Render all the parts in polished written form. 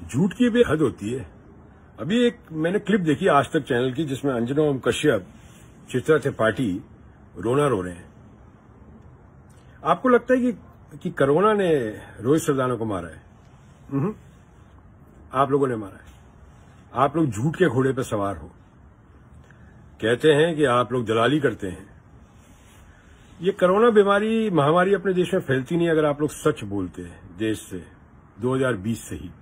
झूठ की भी हद होती है। अभी एक मैंने क्लिप देखी आज तक चैनल की जिसमें अंजना ओम कश्यप, चित्रा त्रिपाठी रोना रो रहे हैं। आपको लगता है कि कोरोना ने रोहित सरदाना को मारा है? आप लोगों ने मारा है। आप लोग झूठ के घोड़े पर सवार हो। कहते हैं कि आप लोग दलाली करते हैं। ये कोरोना बीमारी महामारी अपने देश में फैलती नहीं अगर आप लोग सच बोलते हैं देश से 2020 से ही।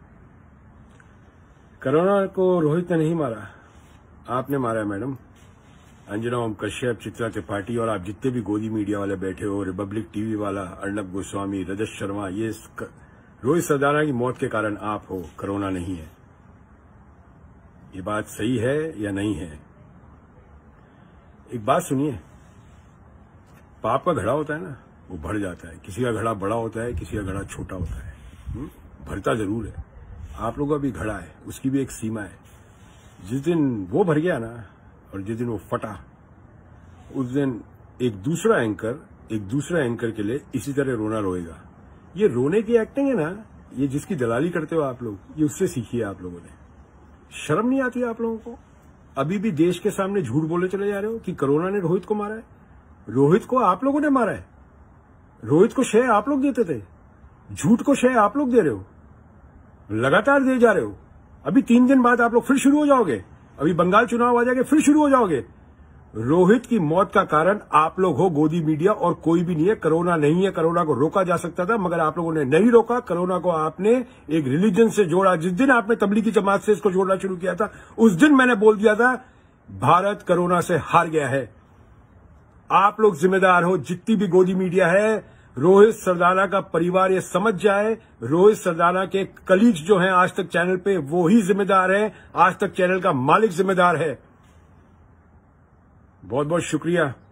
कोरोना को रोहित ने नहीं मारा, आपने मारा है मैडम। अंजना ओम कश्यप, चित्रा त्रिपाठी और आप जितने भी गोदी मीडिया वाले बैठे हो, रिपब्लिक टीवी वाला, अर्नब गोस्वामी, रजत शर्मा, ये रोहित सरदाना की मौत के कारण आप हो, कोरोना नहीं है। ये बात सही है या नहीं है? एक बात सुनिए, पाप का घड़ा होता है ना, वो भर जाता है। किसी का घड़ा बड़ा होता है, किसी का घड़ा छोटा होता है। भरता जरूर है। आप लोगों का भी घड़ा है, उसकी भी एक सीमा है। जिस दिन वो भर गया ना और जिस दिन वो फटा, उस दिन एक दूसरा एंकर के लिए इसी तरह रोना रोएगा। ये रोने की एक्टिंग है ना, ये जिसकी दलाली करते हो आप लोग, ये उससे सीखी है आप लोगों ने। शर्म नहीं आती आप लोगों को? अभी भी देश के सामने झूठ बोले चले जा रहे हो कि कोरोना ने रोहित को मारा है। रोहित को आप लोगों ने मारा है। रोहित को श्रेय आप लोग देते थे, झूठ को श्रेय आप लोग दे रहे हो, लगातार दे जा रहे हो। अभी 3 दिन बाद आप लोग फिर शुरू हो जाओगे। अभी बंगाल चुनाव आ जाएंगे, फिर शुरू हो जाओगे। रोहित की मौत का कारण आप लोग हो, गोदी मीडिया, और कोई भी नहीं है। कोरोना नहीं है। कोरोना को रोका जा सकता था मगर आप लोगों ने नहीं रोका। कोरोना को आपने एक रिलीजन से जोड़ा। जिस दिन आपने तबलीगी जमात से इसको जोड़ना शुरू किया था, उस दिन मैंने बोल दिया था भारत कोरोना से हार गया है। आप लोग जिम्मेदार हो। जितनी भी गोदी मीडिया है, रोहित सरदाना का परिवार ये समझ जाए, रोहित सरदाना के कलीग्स जो हैं आज तक चैनल पे, वो ही जिम्मेदार है। आज तक चैनल का मालिक जिम्मेदार है। बहुत बहुत शुक्रिया।